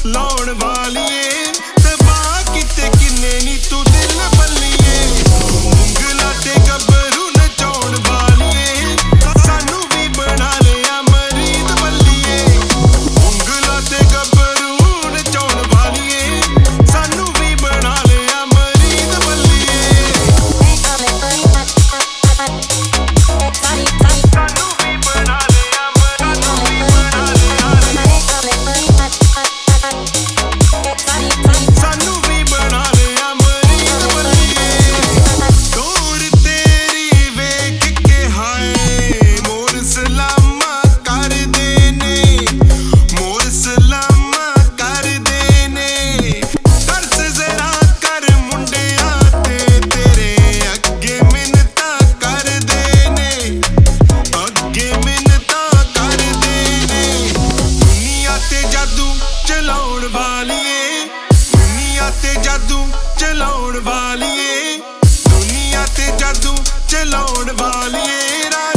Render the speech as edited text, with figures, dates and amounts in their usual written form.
ਲਾਉਣ ਵਾਲੀਏ ਤਬਾਹ ਕਿਤੇ ਕਿੰਨੇ ਨੀ ਤੂੰ ਦਿਲ ਬੱਲੀਏ ਉਂਗਲਾਂ ਤੇ ਗੱਭਰੂ ਨਚਾਉਣ ਵਾਲੀਏ ਸਾਨੂੰ ਵੀ ਬਣਾ ਲਿਆ ਮਰੀਦ ਬੱਲੀਏ ਉਂਗਲਾਂ ਤੇ ਗੱਭਰੂ ਨਚਾਉਣ ਵਾਲੀਏ ਸਾਨੂੰ ਵੀ ਬਣਾ ਲਿਆ ਮਰੀਦ ਬੱਲੀਏ ਚਲਾਉਣ ਵਾਲੀਏ ਦੁਨੀਆ ਤੇ ਜਾਦੂ ਚਲਾਉਣ ਵਾਲੀਏ ਦੁਨੀਆ ਤੇ ਜਾਦੂ ਚਲਾਉਣ ਵਾਲੀਏ।